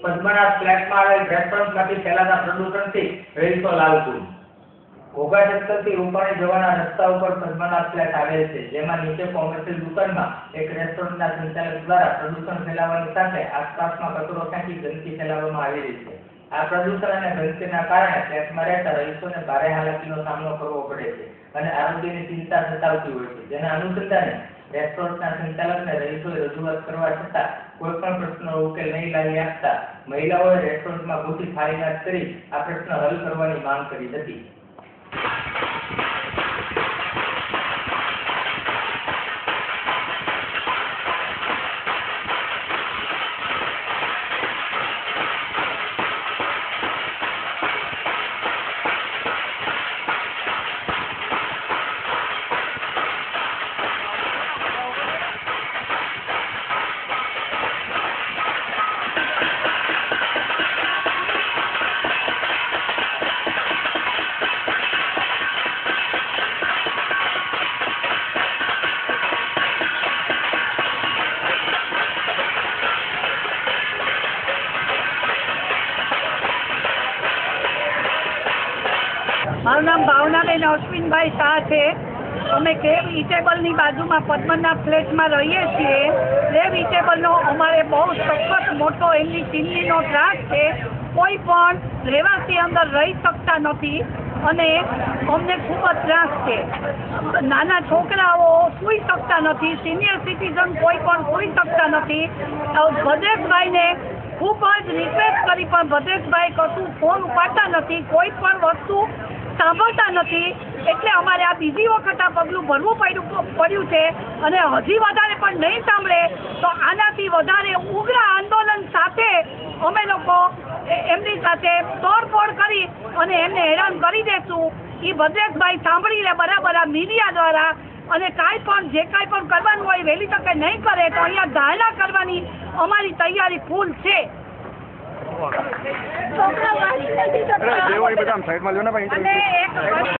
પદ્મનાભ ફ્લેટમાં આવેલ રેસ્ટોરન્ટમાંથી ફેલાતા પ્રદૂષણથી રહીશો લાલકુલ। ઘોઘા જંકશનથી રૂપાણી જવાના રસ્તા ઉપર પદ્મનાભ ફ્લેટ આવેલ છે, જેમાં નીચે કોમર્શિયલ દુકાનમાં એક રેસ્ટોરન્ટના સંચાલક દ્વારા પ્રદૂષણ ફેલાવવાની સાથે આસપાસમાં કચરો ફેંકી ગંદકી ફેલાવવામાં આવી રહી છે। આ પ્રદૂષણ અને ગંદકીના કારણે ફ્લેટમાં રહેતા રહીશોને ભારે હાલાકીનો સામનો કરવો પડે છે અને આરોગ્યની ચિંતા સતાવતી હોય છે, જેના અનુસંધાને રેસ્ટોરન્ટના સંચાલકને રહીશોએ રજૂઆત કરવા છતાં કોઈ પણ પ્રશ્નનો ઉકેલ નહીં લાવી આપતા મહિલાઓએ રેસ્ટોરન્ટમાં ઘૂસી થાળીનાદ કરી આ પ્રશ્ન હલ કરવાની માંગ કરી હતી। મારું નામ ભાવનાબેન અશ્વિનભાઈ શાહ છે। અમે કેબ ઈટેબલની બાજુમાં પદ્મનાભ ફ્લેટમાં રહીએ છીએ। કેબ ઈટેબલનો અમારે બહુ સખત મોટો એમની ચીમનીનો ત્રાસ છે। કોઈ પણ રહેવાસી અંદર રહી શકતા નથી અને અમને ખૂબ જ ત્રાસ છે। નાના છોકરાઓ સૂઈ શકતા નથી, સિનિયર સિટીઝન કોઈ પણ સૂઈ શકતા નથી। ભદ્રેશભાઈને ખૂબ જ રિક્વેસ્ટ કરી પણ ભદ્રેશભાઈ કશું ફોન ઉપાડતા નથી, કોઈ પણ વસ્તુ સાંભળતા નથી। એટલે અમારે આ બીજી વખત આ પગલું ભરવું પડ્યું છે અને હજી વધારે પણ નહીં સાંભળે તો આનાથી વધારે ઉગ્ર આંદોલન સાથે અમે લોકો એમની સાથે તોડફોડ કરી અને એમને હેરાન કરી દેશું। એ ભદ્રેશભાઈ સાંભળી લે બરાબર આ મીડિયા દ્વારા અને જે કાંઈ પણ કરવાનું હોય વહેલી તકે નહીં કરે તો અહીંયા ધારણા કરવાની અમારી તૈયારી ફૂલ છે। અને